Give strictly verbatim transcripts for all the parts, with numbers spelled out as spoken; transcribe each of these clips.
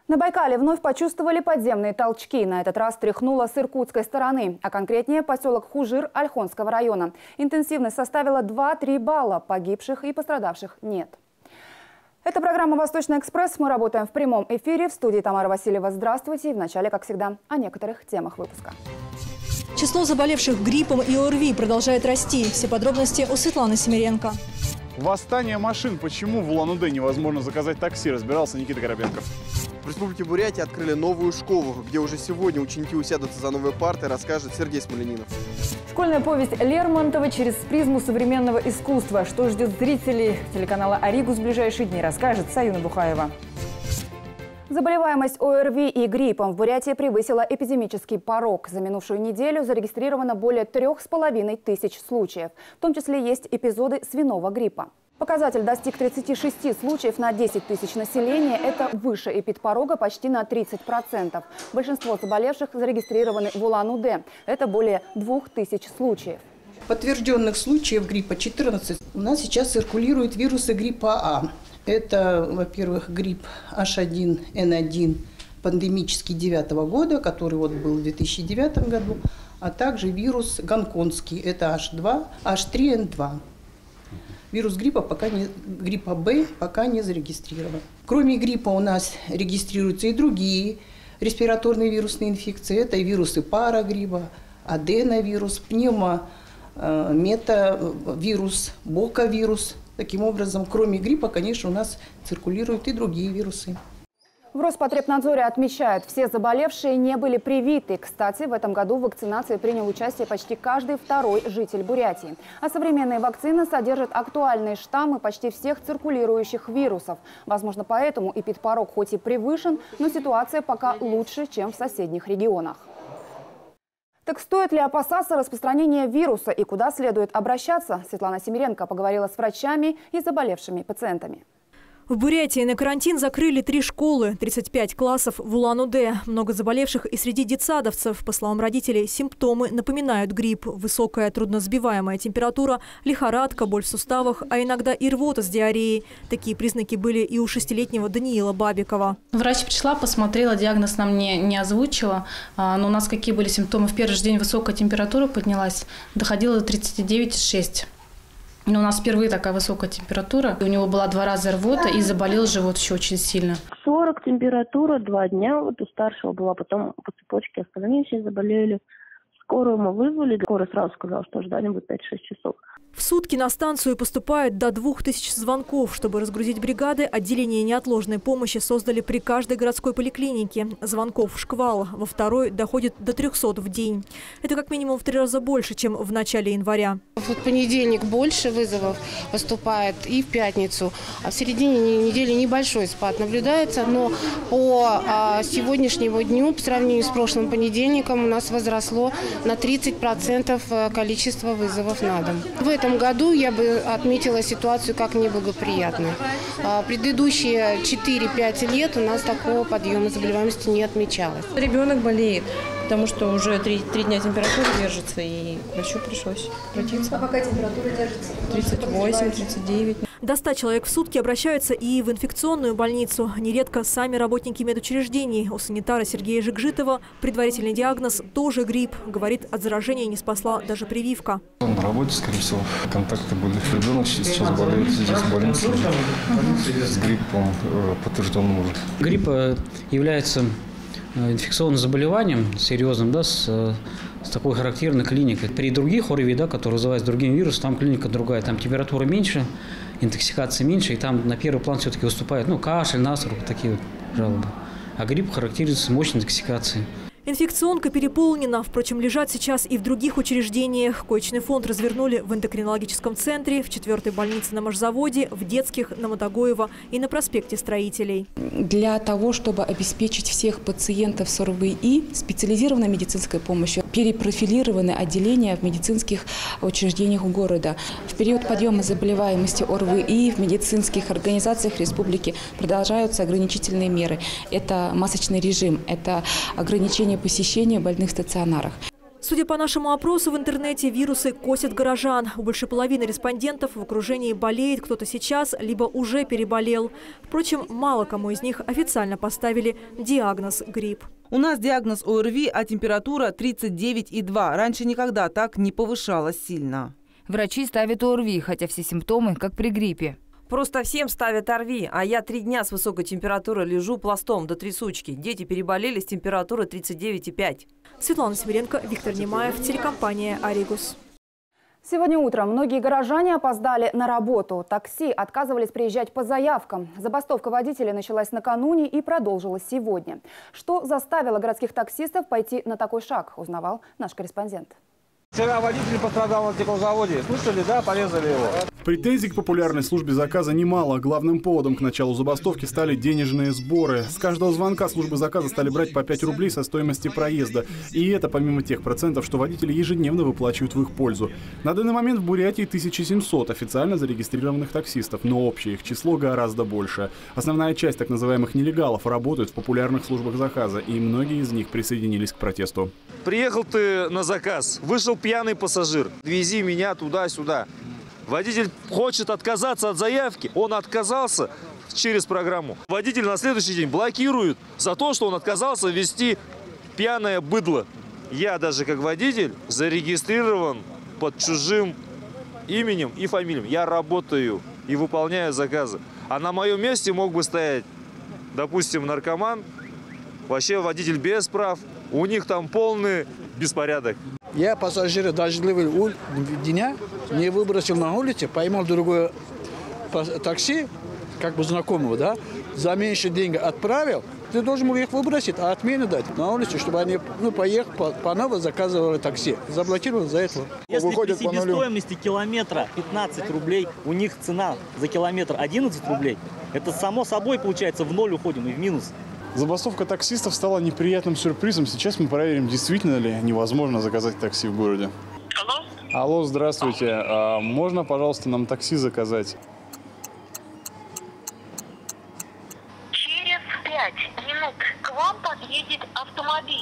На Байкале вновь почувствовали подземные толчки. На этот раз тряхнуло с иркутской стороны, а конкретнее поселок Хужир Ольхонского района. Интенсивность составила два-три балла, погибших и пострадавших нет. Это программа «Восточный экспресс». Мы работаем в прямом эфире. В студии Тамара Васильева. Здравствуйте. И вначале, как всегда, о некоторых темах выпуска. Число заболевших гриппом и ОРВИ продолжает расти. Все подробности у Светланы Семеренко. Восстание машин. Почему в Улан-Удэ невозможно заказать такси, разбирался Никита Коробенков. В Республике Бурятия открыли новую школу, где уже сегодня ученики усядутся за новые парты, расскажет Сергей Смоленинов. Школьная повесть Лермонтова через призму современного искусства. Что ждет зрителей телеканала «Оригус» в ближайшие дни, расскажет Саюна Бухаева. Заболеваемость ОРВИ и гриппом в Бурятии превысила эпидемический порог. За минувшую неделю зарегистрировано более трех с половиной тысяч случаев. В том числе есть эпизоды свиного гриппа. Показатель достиг тридцати шести случаев на десять тысяч населения. Это выше эпидпорога почти на тридцать процентов. Большинство заболевших зарегистрированы в Улан-Удэ. Это более двух тысяч случаев. Подтвержденных случаев гриппа четырнадцать. У нас сейчас циркулируют вирусы гриппа А. Это, во-первых, грипп эйч один эн один пандемический девятого года, который вот был в две тысячи девятом году, а также вирус гонконгский, это эйч два, эйч три эн два. Вирус гриппа, пока не, гриппа Б пока не зарегистрирован. Кроме гриппа у нас регистрируются и другие респираторные вирусные инфекции. Это и вирусы парагриппа, аденовирус, пневмометавирус, боковирус. Таким образом, кроме гриппа, конечно, у нас циркулируют и другие вирусы. В Роспотребнадзоре отмечают, все заболевшие не были привиты. Кстати, в этом году в вакцинации принял участие почти каждый второй житель Бурятии. А современные вакцины содержат актуальные штаммы почти всех циркулирующих вирусов. Возможно, поэтому эпидпорог хоть и превышен, но ситуация пока лучше, чем в соседних регионах. Так стоит ли опасаться распространения вируса и куда следует обращаться? Светлана Семеренко поговорила с врачами и заболевшими пациентами. В Бурятии на карантин закрыли три школы, тридцать пять классов в Улан-Удэ. Много заболевших и среди детсадовцев. По словам родителей, симптомы напоминают грипп. Высокая трудносбиваемая температура, лихорадка, боль в суставах, а иногда и рвота с диареей. Такие признаки были и у шестилетнего Даниила Бабикова. Врач пришла, посмотрела, диагноз нам не, не озвучила. Но у нас какие были симптомы? В первый же день высокая температура поднялась, доходила до тридцати девяти целых шести десятых. Но у нас впервые такая высокая температура. У него была два раза рвота и заболел живот еще очень сильно. сорок температура, два дня. Вот у старшего была, потом по цепочке остальные все заболели. Скорую мы вызвали. Скорая сразу сказала, что ожидание будет пять-шесть часов. В сутки на станцию поступает до двух тысяч звонков. Чтобы разгрузить бригады, отделение неотложной помощи создали при каждой городской поликлинике. Звонков шквал. Во второй доходит до трёхсот в день. Это как минимум в три раза больше, чем в начале января. В понедельник больше вызовов поступает и в пятницу. А в середине недели небольшой спад наблюдается. Но по а, сегодняшнему дню, по сравнению с прошлым понедельником, у нас возросло на тридцать процентов количество вызовов на дом. В этом году я бы отметила ситуацию как неблагоприятную. Предыдущие четыре-пять лет у нас такого подъема заболеваемости не отмечалось. Ребенок болеет, потому что уже три, три дня температура держится, и к врачу пришлось обратиться. А какая температура держится? тридцать восемь — тридцать девять. До ста человек в сутки обращаются и в инфекционную больницу. Нередко сами работники медучреждений. У санитара Сергея Жигжитова предварительный диагноз тоже грипп. Говорит, от заражения не спасла даже прививка. На работе, скорее всего, контакты были. Ребенок сейчас болеет здесь в больнице с гриппом подтвержденным уже. Грипп является инфекционным заболеванием серьезным, да, с, с такой характерной клиникой. При других ОРВИ, да, которые вызываются другим вирусом, там клиника другая, там температура меньше, интоксикация меньше, и там на первый план все-таки выступает ну, кашель, насморк, такие вот жалобы. А грипп характеризуется мощной интоксикацией. Инфекционка переполнена. Впрочем, лежат сейчас и в других учреждениях. Коечный фонд развернули в эндокринологическом центре, в четвертой больнице на Машзаводе, в детских на Мотогоева и на проспекте Строителей. Для того, чтобы обеспечить всех пациентов с ОРВИ специализированной медицинской помощью, перепрофилированы отделения в медицинских учреждениях города. В период подъема заболеваемости ОРВИ в медицинских организациях республики продолжаются ограничительные меры. Это масочный режим, это ограничение посещения больных в стационарах. Судя по нашему опросу в интернете, вирусы косят горожан. У больше половины респондентов в окружении болеет кто-то сейчас, либо уже переболел. Впрочем, мало кому из них официально поставили диагноз грипп. У нас диагноз ОРВИ, а температура тридцать девять и два. Раньше никогда так не повышалась сильно. Врачи ставят ОРВИ, хотя все симптомы как при гриппе. Просто всем ставят ОРВИ, а я три дня с высокой температурой лежу пластом до трясучки. Дети переболели с температурой тридцать девять и пять. Светлана Семеренко, Виктор Немаев, телекомпания «Аригус». Сегодня утром многие горожане опоздали на работу. Такси отказывались приезжать по заявкам. Забастовка водителей началась накануне и продолжилась сегодня. Что заставило городских таксистов пойти на такой шаг, узнавал наш корреспондент. Вчера водитель пострадал на теплозаводе. Слышали, да? Порезали его. Претензий к популярной службе заказа немало. Главным поводом к началу забастовки стали денежные сборы. С каждого звонка службы заказа стали брать по пять рублей со стоимости проезда. И это помимо тех процентов, что водители ежедневно выплачивают в их пользу. На данный момент в Бурятии тысяча семьсот официально зарегистрированных таксистов, но общее их число гораздо больше. Основная часть так называемых нелегалов работают в популярных службах заказа, и многие из них присоединились к протесту. Приехал ты на заказ, вышел пьяный пассажир, вези меня туда-сюда. Водитель хочет отказаться от заявки, он отказался через программу. Водитель на следующий день блокирует за то, что он отказался везти пьяное быдло. Я даже как водитель зарегистрирован под чужим именем и фамилией. Я работаю и выполняю заказы. А на моем месте мог бы стоять, допустим, наркоман, вообще водитель без прав. У них там полный беспорядок. Я пассажира дождливого дня не выбросил на улице, поймал другое такси, как бы знакомого, да, за меньше деньги отправил. Ты должен был их выбросить, а отмену дать на улице, чтобы они, ну, поехали, по, по новой заказывали такси. Заблокировали за этого. Если Выходит при себестоимости километра пятнадцать рублей, у них цена за километр одиннадцать рублей, это само собой, получается, в ноль уходим и в минус. Забастовка таксистов стала неприятным сюрпризом. Сейчас мы проверим, действительно ли невозможно заказать такси в городе. Алло? Алло, здравствуйте. А можно, пожалуйста, нам такси заказать? Через пять минут к вам подъедет автомобиль.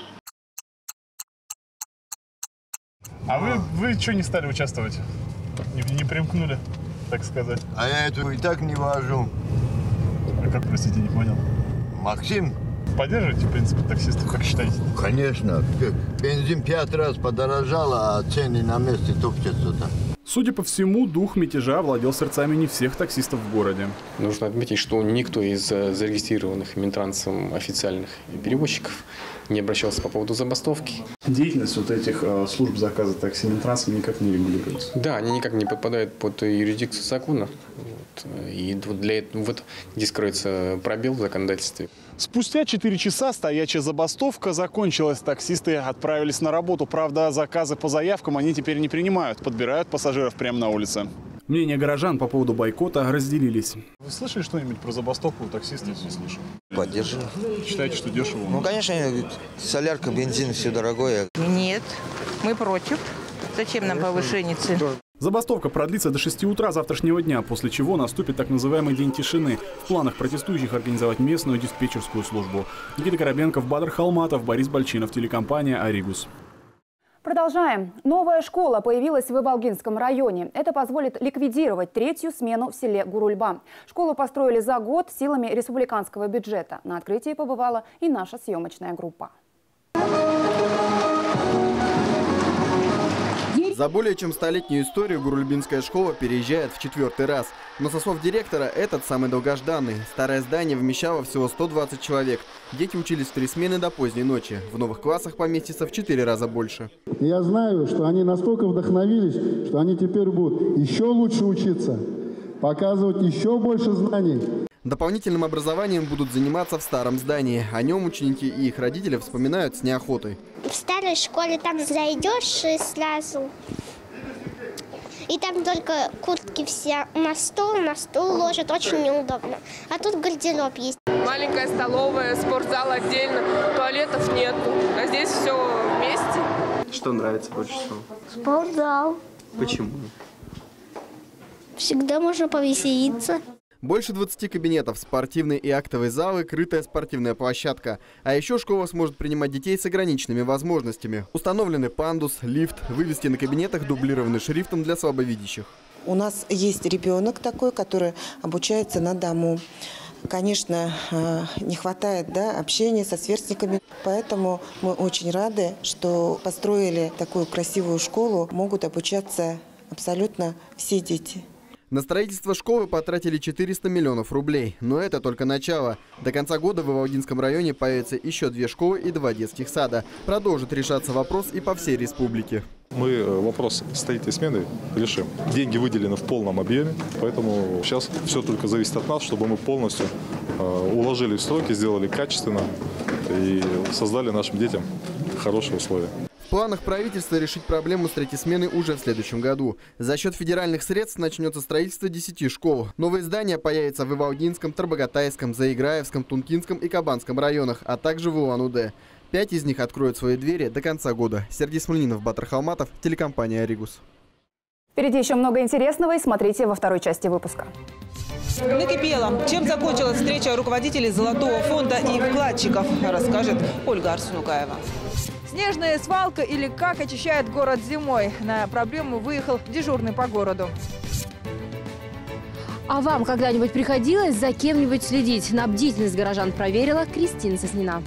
А вы, вы что не стали участвовать? Не, не примкнули, так сказать? А я эту и так не вожу. А как, простите, не понял? Максим. Поддерживаете, в принципе, таксистов, как считаете? Конечно. Бензин пять раз подорожал, а цены на месте топчутся-то. Судя по всему, дух мятежа овладел сердцами не всех таксистов в городе. Нужно отметить, что никто из зарегистрированных Минтрансом официальных перевозчиков не обращался по поводу забастовки. Деятельность вот этих э, служб заказа такси Минтрансом никак не регулируется? Да, они никак не подпадают под юрисдикцию закона. Вот. И для этого вот здесь кроется пробел в законодательстве. Спустя четыре часа стоячая забастовка закончилась. Таксисты отправились на работу. Правда, заказы по заявкам они теперь не принимают. Подбирают пассажиров прямо на улице. Мнения горожан по поводу бойкота разделились. Вы слышали что-нибудь про забастовку у таксистов? Не слышал. Поддерживаю. Считаете, что дешево? Ну, конечно, солярка, бензин, все дорогое. Нет, мы против. Зачем нам повышение цен? Забастовка продлится до шести утра завтрашнего дня, после чего наступит так называемый день тишины. В планах протестующих организовать местную диспетчерскую службу. Никита Коробенков, Бадр Халматов, Борис Бальчинов, телекомпания «Аригус». Продолжаем. Новая школа появилась в Ибалгинском районе. Это позволит ликвидировать третью смену в селе Гурульба. Школу построили за год силами республиканского бюджета. На открытии побывала и наша съемочная группа. За более чем столетнюю историю Гурульбинская школа переезжает в четвертый раз. Но со слов директора, этот самый долгожданный. Старое здание вмещало всего сто двадцать человек. Дети учились в три смены до поздней ночи. В новых классах поместится в четыре раза больше. Я знаю, что они настолько вдохновились, что они теперь будут еще лучше учиться, показывать еще больше знаний. Дополнительным образованием будут заниматься в старом здании. О нем ученики и их родители вспоминают с неохотой. В старой школе там зайдешь и сразу. И там только куртки все на стол, на стол ложат, очень неудобно. А тут гардероб есть. Маленькая столовая, спортзал отдельно, туалетов нет. А здесь все вместе. Что нравится больше всего? Спортзал. Почему? Всегда можно повеселиться. Больше двадцати кабинетов, спортивные и актовые залы, крытая спортивная площадка. А еще школа сможет принимать детей с ограниченными возможностями. Установлены пандус, лифт, вывески на кабинетах дублированы шрифтом для слабовидящих. У нас есть ребенок такой, который обучается на дому. Конечно, не хватает да, общения со сверстниками, поэтому мы очень рады, что построили такую красивую школу, могут обучаться абсолютно все дети. На строительство школы потратили четыреста миллионов рублей. Но это только начало. До конца года в Иволгинском районе появятся еще две школы и два детских сада. Продолжит решаться вопрос и по всей республике. Мы вопрос строительной смены решим. Деньги выделены в полном объеме, поэтому сейчас все только зависит от нас, чтобы мы полностью уложили в сроки, сделали качественно и создали нашим детям хорошие условия. В планах правительства решить проблему с третьей смены уже в следующем году. За счет федеральных средств начнется строительство десяти школ. Новые здания появятся в Иволгинском, Тарбагатайском, Заиграевском, Тункинском и Кабанском районах, а также в Улан-Удэ. Пять из них откроют свои двери до конца года. Сергей Смольнинов, Батыр Халматов, телекомпания «Оригус». Впереди еще много интересного, и смотрите во второй части выпуска. Накипело. Чем закончилась встреча руководителей Золотого фонда и вкладчиков, расскажет Ольга Арсунукаева. Снежная свалка или как очищает город зимой. На проблему выехал дежурный по городу. А вам когда-нибудь приходилось за кем-нибудь следить? На бдительность горожан проверила Кристина Соснина.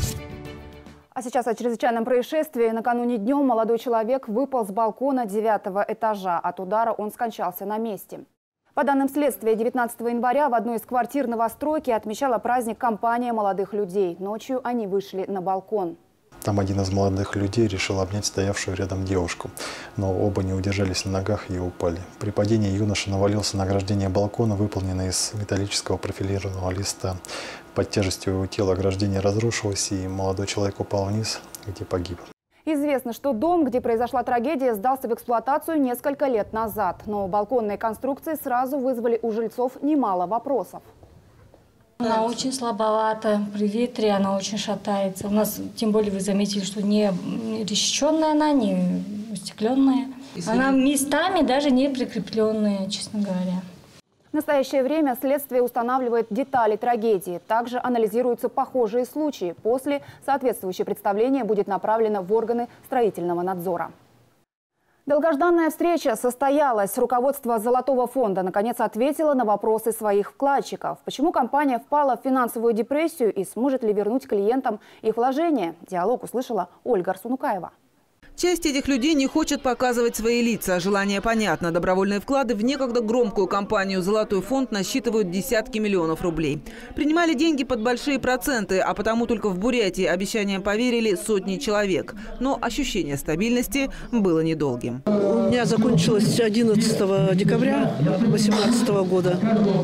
А сейчас о чрезвычайном происшествии. Накануне днем молодой человек выпал с балкона девятого этажа. От удара он скончался на месте. По данным следствия, девятнадцатого января в одной из квартир новостройки отмечала праздник компания молодых людей. Ночью они вышли на балкон. Там один из молодых людей решил обнять стоявшую рядом девушку, но оба не удержались на ногах и упали. При падении юноша навалился на ограждение балкона, выполненное из металлического профилированного листа. Под тяжестью его тела ограждение разрушилось, и молодой человек упал вниз, где погиб. Известно, что дом, где произошла трагедия, сдался в эксплуатацию несколько лет назад. Но балконные конструкции сразу вызвали у жильцов немало вопросов. Она очень слабовата, при ветре она очень шатается. У нас, тем более, вы заметили, что не решетченная она, не устекленная. Она местами даже не прикрепленная, честно говоря. В настоящее время следствие устанавливает детали трагедии. Также анализируются похожие случаи. После соответствующее представление будет направлено в органы строительного надзора. Долгожданная встреча состоялась. Руководство Золотого фонда наконец ответило на вопросы своих вкладчиков. Почему компания впала в финансовую депрессию и сможет ли вернуть клиентам их вложения? Диалог услышала Ольга Арсунукаева. Часть этих людей не хочет показывать свои лица. Желание понятно. Добровольные вклады в некогда громкую компанию «Золотой фонд» насчитывают десятки миллионов рублей. Принимали деньги под большие проценты, а потому только в Бурятии обещаниям поверили сотни человек. Но ощущение стабильности было недолгим. У меня закончилось одиннадцатого декабря две тысячи восемнадцатого года.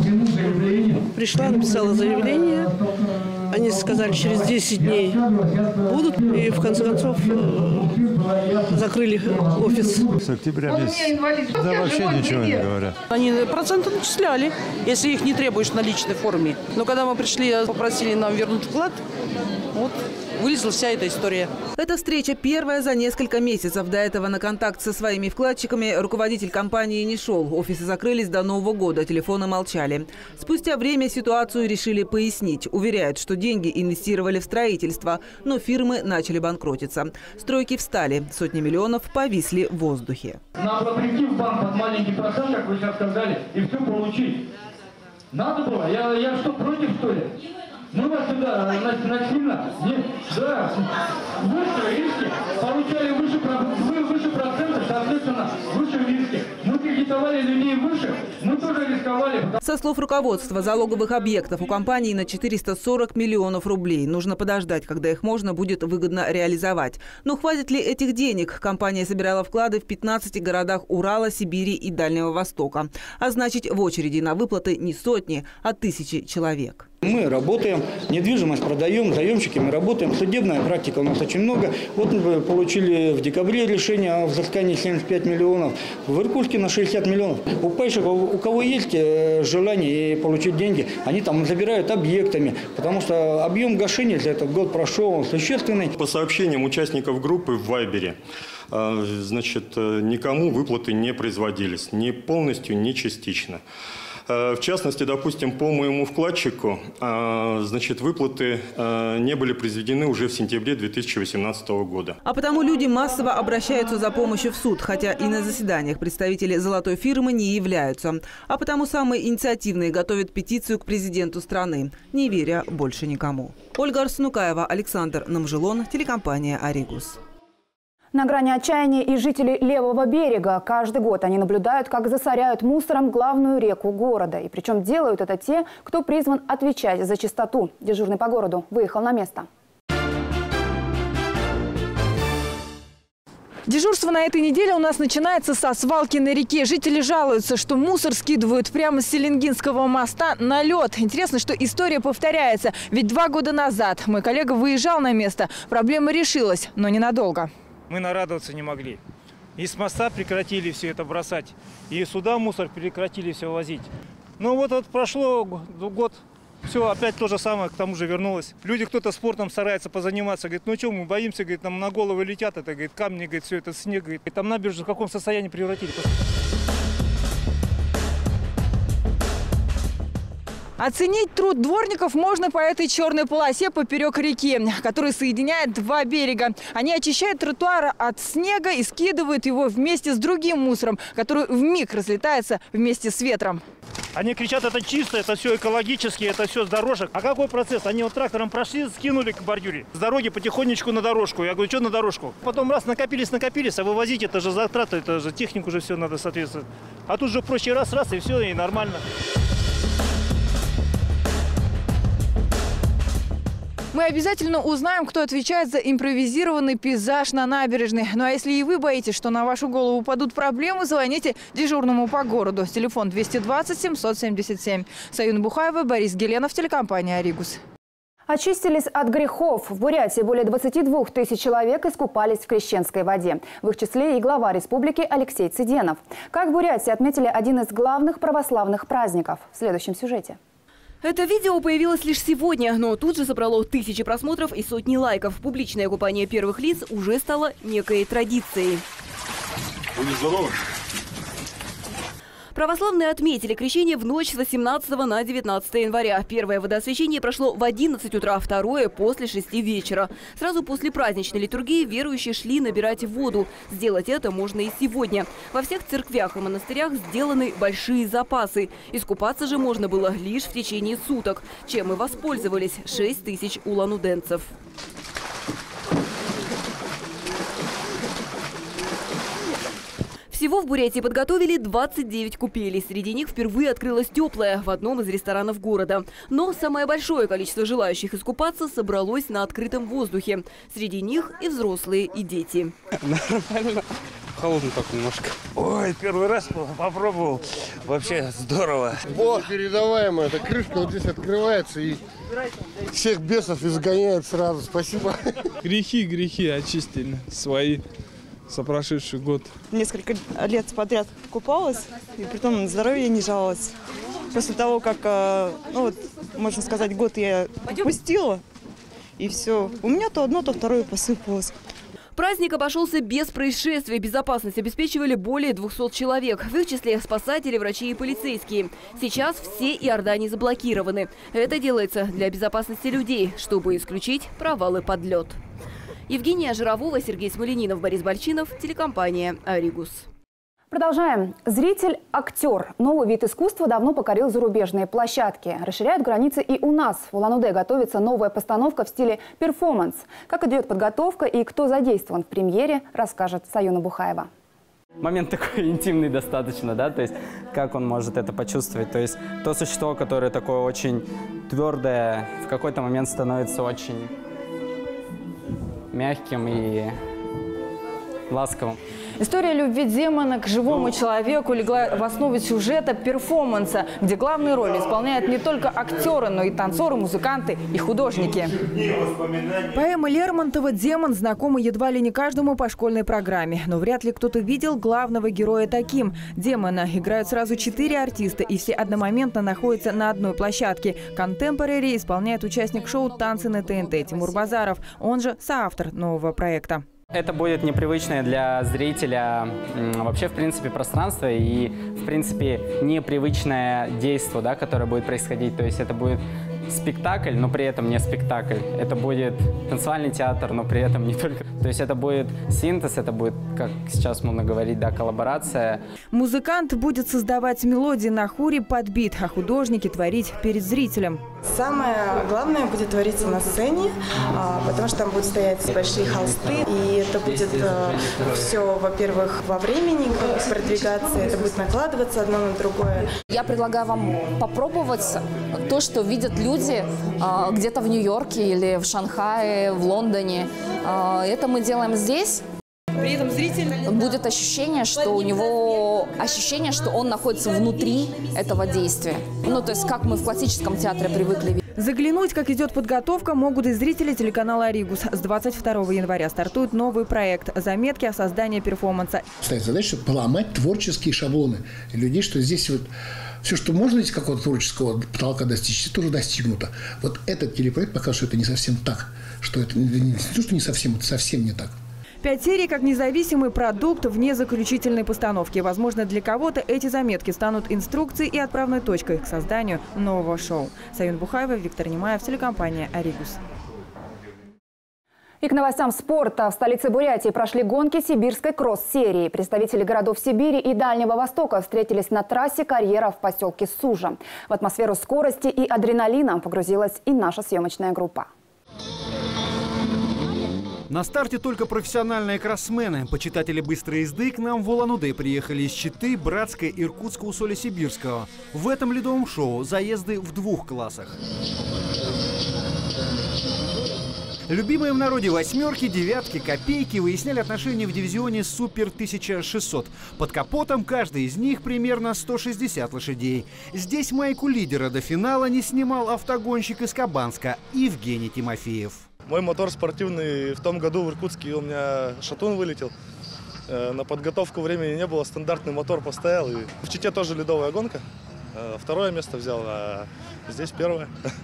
Пришла, написала заявление. Они сказали, через десять дней будут. И в конце концов закрыли офис. С октября месяца. Да вообще ничего не говорят. Они проценты начисляли, если их не требуешь в наличной форме. Но когда мы пришли, попросили нам вернуть вклад, вот вылезла вся эта история. Эта встреча первая за несколько месяцев. До этого на контакт со своими вкладчиками руководитель компании не шел. Офисы закрылись до Нового года, телефоны молчали. Спустя время ситуацию решили пояснить. Уверяют, что деньги инвестировали в строительство, но фирмы начали банкротиться. Стройки встали, сотни миллионов повисли в воздухе. Надо прийти в банк под маленький процент, как вы сейчас сказали, и все получить. Надо было? Я, я что, против, что ли? Мы вас сюда насильно, нет, да, выше риски, получали выше, выше процентов, соответственно, выше риски. Мы кредитовали людей выше, мы тоже рисковали. Со слов руководства, залоговых объектов у компании на четыреста сорок миллионов рублей. Нужно подождать, когда их можно будет выгодно реализовать. Но хватит ли этих денег? Компания собирала вклады в пятнадцати городах Урала, Сибири и Дальнего Востока. А значит, в очереди на выплаты не сотни, а тысячи человек. Мы работаем, недвижимость продаем, заемщики мы работаем, судебная практика у нас очень много. Вот мы получили в декабре решение о взыскании семьдесят пять миллионов, в Иркутске на шестьдесят миллионов. У пайщиков, у кого есть желание получить деньги, они там забирают объектами, потому что объем гашения за этот год прошел, он существенный. По сообщениям участников группы в Вайбере, значит, никому выплаты не производились, ни полностью, ни частично. В частности, допустим, по моему вкладчику, значит, выплаты не были произведены уже в сентябре две тысячи восемнадцатого года. А потому люди массово обращаются за помощью в суд, хотя и на заседаниях представители золотой фирмы не являются. А потому самые инициативные готовят петицию к президенту страны, не веря больше никому. Ольга Арсенукаева, Александр Намжилон, телекомпания «Аригус». На грани отчаяния и жители левого берега. Каждый год они наблюдают, как засоряют мусором главную реку города. И причем делают это те, кто призван отвечать за чистоту. Дежурный по городу выехал на место. Дежурство на этой неделе у нас начинается со свалки на реке. Жители жалуются, что мусор скидывают прямо с Селенгинского моста на лед. Интересно, что история повторяется. Ведь два года назад мой коллега выезжал на место. Проблема решилась, но ненадолго. Мы нарадоваться не могли. И с моста прекратили все это бросать, и сюда мусор прекратили все возить. Ну вот, вот прошло год, все опять то же самое, к тому же вернулось. Люди, кто-то спортом старается позаниматься, говорит, ну что, мы боимся, говорит, нам на головы летят, это, говорит, камни, говорит, все это снег, говорит. И там набережную в каком состоянии превратили. Оценить труд дворников можно по этой черной полосе поперек реки, которая соединяет два берега. Они очищают тротуар от снега и скидывают его вместе с другим мусором, который вмиг разлетается вместе с ветром. Они кричат, это чисто, это все экологически, это все с дорожек. А какой процесс? Они вот трактором прошли, скинули к бордюре. С дороги потихонечку на дорожку. Я говорю, что на дорожку? Потом раз накопились, накопились, а вывозить это же затраты, это же технику уже все надо соответствовать. А тут же проще раз, раз и все, и нормально. Мы обязательно узнаем, кто отвечает за импровизированный пейзаж на набережной. Ну а если и вы боитесь, что на вашу голову упадут проблемы, звоните дежурному по городу. Телефон двести двадцать семьсот семьдесят семь. Саюна Бухаева, Борис Геленов, телекомпания «Аригус». Очистились от грехов. В Бурятии более двадцати двух тысяч человек искупались в крещенской воде. В их числе и глава республики Алексей Цыденов. Как в Бурятии отметили один из главных православных праздников. В следующем сюжете. Это видео появилось лишь сегодня, но тут же собрало тысячи просмотров и сотни лайков. Публичное купание первых лиц уже стало некой традицией. Будь здоров. Православные отметили крещение в ночь с восемнадцатого на девятнадцатое января. Первое водоосвящение прошло в одиннадцать утра, второе – после шести вечера. Сразу после праздничной литургии верующие шли набирать воду. Сделать это можно и сегодня. Во всех церквях и монастырях сделаны большие запасы. Искупаться же можно было лишь в течение суток, чем и воспользовались шесть тысяч улан-удэнцев. Всего в Бурятии подготовили двадцать девять купелей. Среди них впервые открылась теплая в одном из ресторанов города. Но самое большое количество желающих искупаться собралось на открытом воздухе. Среди них и взрослые, и дети. Нормально. Холодно так немножко. Ой, первый раз попробовал. Вообще здорово. Бог передаваемая. Эта крышка вот здесь открывается и всех бесов изгоняет сразу. Спасибо. Грехи, грехи очистили свои. За прошедший год. Несколько лет подряд купалась, и притом на здоровье не жаловалась. После того, как, ну вот, можно сказать, год я отпустила, и все. У меня то одно, то второе посыпалось. Праздник обошелся без происшествий. Безопасность обеспечивали более двухсот человек. В их числе спасатели, врачи и полицейские. Сейчас все иордани заблокированы. Это делается для безопасности людей, чтобы исключить провалы под лед. Евгения Жировова, Сергей Смоленинов, Борис Бальчинов, телекомпания «Аригус». Продолжаем. Зритель – актер. Новый вид искусства давно покорил зарубежные площадки. Расширяют границы и у нас. В Улан-Удэ готовится новая постановка в стиле перформанс. Как идет подготовка и кто задействован в премьере, расскажет Саюна Бухаева. Момент такой интимный достаточно, да, то есть как он может это почувствовать. То есть то существо, которое такое очень твердое, в какой-то момент становится очень мягким и ласковым. История любви демона к живому человеку легла в основу сюжета перформанса, где главные роли исполняют не только актеры, но и танцоры, музыканты и художники. Поэма Лермонтова «Демон» знакома едва ли не каждому по школьной программе. Но вряд ли кто-то видел главного героя таким. Демона играют сразу четыре артиста, и все одномоментно находятся на одной площадке. «Контемпорари» исполняет участник шоу «Танцы на ТНТ» Тимур Базаров, он же соавтор нового проекта. Это будет непривычное для зрителя вообще, в принципе, пространство и, в принципе, непривычное действие, да, которое будет происходить. То есть это будет спектакль, но при этом не спектакль. Это будет танцевальный театр, но при этом не только. То есть это будет синтез, это будет, как сейчас можно говорить, да, коллаборация. Музыкант будет создавать мелодии на хуре под бит, а художники творить перед зрителем. Самое главное будет твориться на сцене, потому что там будут стоять большие холсты, и это будет все, во-первых, во времени продвигаться, это будет накладываться одно на другое. Я предлагаю вам попробовать то, что видят люди где-то в Нью-Йорке или в Шанхае, в Лондоне. Это мы делаем здесь. При этом зритель... Будет ощущение, что у него ощущение, что он находится внутри этого действия. Ну, то есть, как мы в классическом театре привыкли видеть. Заглянуть, как идет подготовка, могут и зрители телеканала «Аригус». С двадцать второго января стартует новый проект «Заметки о создании перформанса». Стоит задача поломать творческие шаблоны людей, что здесь вот все, что можно здесь какого-то творческого потолка достичь, это уже достигнуто. Вот этот телепроект показывает, что это не совсем так. Что это не то, что не совсем, это совсем не так. Пять серий как независимый продукт вне заключительной постановки. Возможно, для кого-то эти заметки станут инструкцией и отправной точкой к созданию нового шоу. Саюн Бухаева, Виктор Немаев, телекомпания «Аригус». И к новостям спорта. В столице Бурятии прошли гонки сибирской кросс-серии. Представители городов Сибири и Дальнего Востока встретились на трассе карьера в поселке Сужа. В атмосферу скорости и адреналина погрузилась и наша съемочная группа. На старте только профессиональные кроссмены. Почитатели быстрой езды к нам в Улан-Удэ приехали из Читы, Братска, Иркутска, Усолья-Сибирского. В этом ледовом шоу заезды в двух классах. Любимые в народе восьмерки, девятки, копейки выясняли отношения в дивизионе Супер тысяча шестьсот. Под капотом каждый из них примерно сто шестьдесят лошадей. Здесь майку лидера до финала не снимал автогонщик из Кабанска Евгений Тимофеев. Мой мотор спортивный в том году в Иркутске у меня шатун вылетел. На подготовку времени не было, стандартный мотор поставил. И в Чите тоже ледовая гонка. Второе место взял, а здесь первое.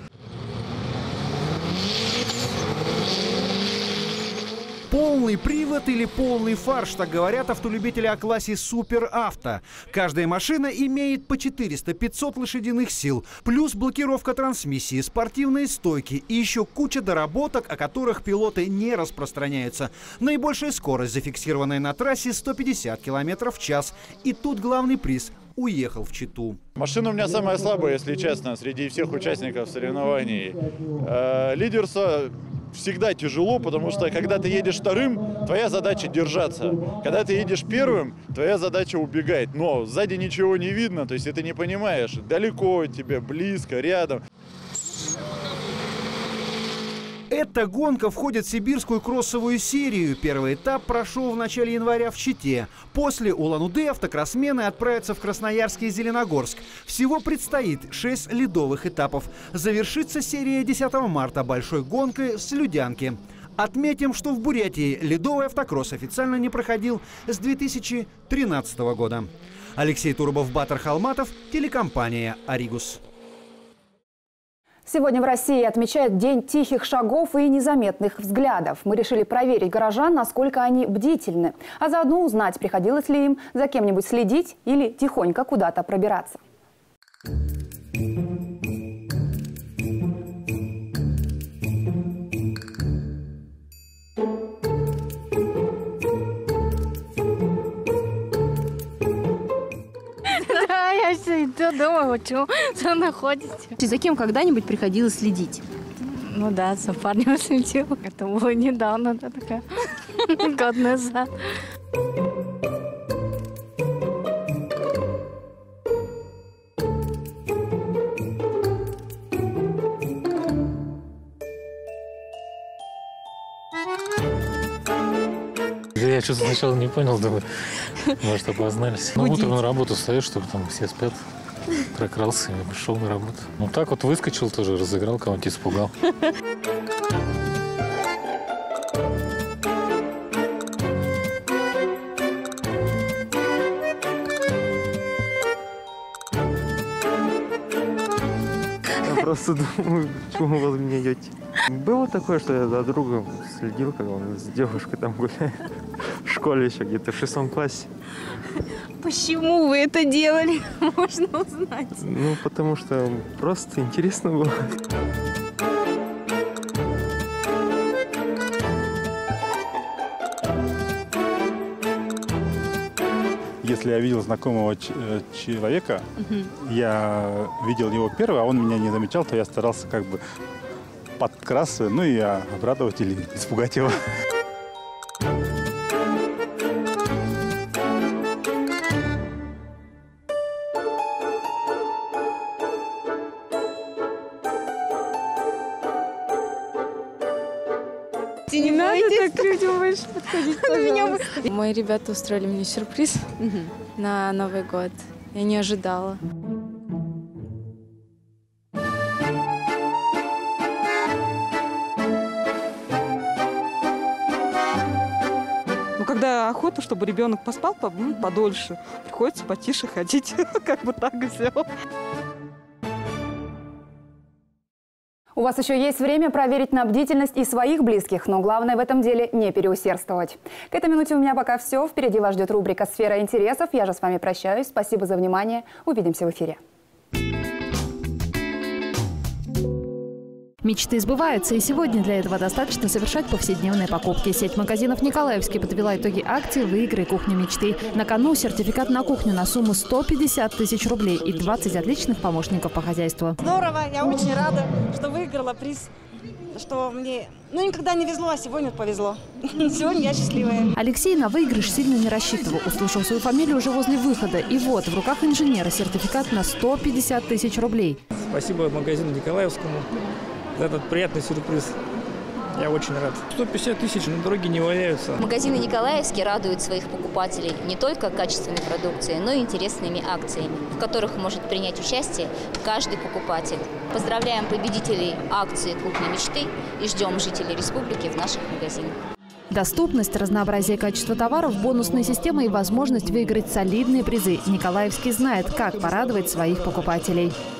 Полный привод или полный фарш, так говорят автолюбители о классе Супер Авто. Каждая машина имеет по четыреста-пятьсот лошадиных сил, плюс блокировка трансмиссии, спортивные стойки и еще куча доработок, о которых пилоты не распространяются. Наибольшая скорость, зафиксированная на трассе, сто пятьдесят километров в час. И тут главный приз – уехал в Читу. Машина у меня самая слабая, если честно, среди всех участников соревнований. Э, лидерство всегда тяжело, потому что когда ты едешь вторым, твоя задача держаться. Когда ты едешь первым, твоя задача убегать. Но сзади ничего не видно, то есть ты не понимаешь, далеко от тебя, близко, рядом. Эта гонка входит в сибирскую кроссовую серию. Первый этап прошел в начале января в Чите. После Улан-Удэ автокроссмены отправятся в Красноярск и Зеленогорск. Всего предстоит шесть ледовых этапов. Завершится серия десятого марта большой гонкой с Людянки. Отметим, что в Бурятии ледовый автокросс официально не проходил с две тысячи тринадцатого года. Алексей Турбов, Батар Халматов, телекомпания «Аригус». Сегодня в России отмечают День тихих шагов и незаметных взглядов. Мы решили проверить горожан, насколько они бдительны. А заодно узнать, приходилось ли им за кем-нибудь следить или тихонько куда-то пробираться. Да, я все иду, думаю, что, что находите. За кем когда-нибудь приходилось следить? Ну да, за парнем следил. Это было недавно, да, такая, год назад. Я что-то сначала не понял, думаю, может, опознались. Ну, утром на работу встаешь, чтобы там все спят. Прокрался и пришел на работу. Ну, так вот выскочил тоже, разыграл, кого-нибудь испугал. Я просто думаю, почему вы вас меня идете? Было такое, что я за другом следил, когда он с девушкой там гуляет. В школе еще где-то в шестом классе. Почему вы это делали? Можно узнать. Ну, потому что просто интересно было. Если я видел знакомого человека, угу. я видел его первый, а он меня не замечал, то я старался как бы подкрасться, ну и обрадовать или испугать его. Не надо так к людям больше подходить, пожалуйста. Мои ребята устроили мне сюрприз угу. на Новый год. Я не ожидала. Ну, когда охота, чтобы ребенок поспал подольше, приходится потише ходить, как бы так и все. У вас еще есть время проверить на бдительность и своих близких, но главное в этом деле не переусердствовать. К этой минуте у меня пока все. Впереди вас ждет рубрика «Сфера интересов». Я же с вами прощаюсь. Спасибо за внимание. Увидимся в эфире. Мечты сбываются, и сегодня для этого достаточно совершать повседневные покупки. Сеть магазинов «Николаевский» подвела итоги акции «Выиграй кухню мечты». На кону сертификат на кухню на сумму сто пятьдесят тысяч рублей и двадцать отличных помощников по хозяйству. Здорово, я очень рада, что выиграла приз, что мне ну, никогда не везло, а сегодня повезло. Сегодня я счастливая. Алексей на выигрыш сильно не рассчитывал. Услышал свою фамилию уже возле выхода. И вот, в руках инженера сертификат на сто пятьдесят тысяч рублей. Спасибо магазину «Николаевскому» за этот приятный сюрприз. Я очень рад. сто пятьдесят тысяч на дороге не валяются. Магазины «Николаевский» радуют своих покупателей не только качественной продукцией, но и интересными акциями, в которых может принять участие каждый покупатель. Поздравляем победителей акции «Кухня мечты» и ждем жителей республики в наших магазинах. Доступность, разнообразие качества товаров, бонусная система и возможность выиграть солидные призы. Николаевский знает, как порадовать своих покупателей.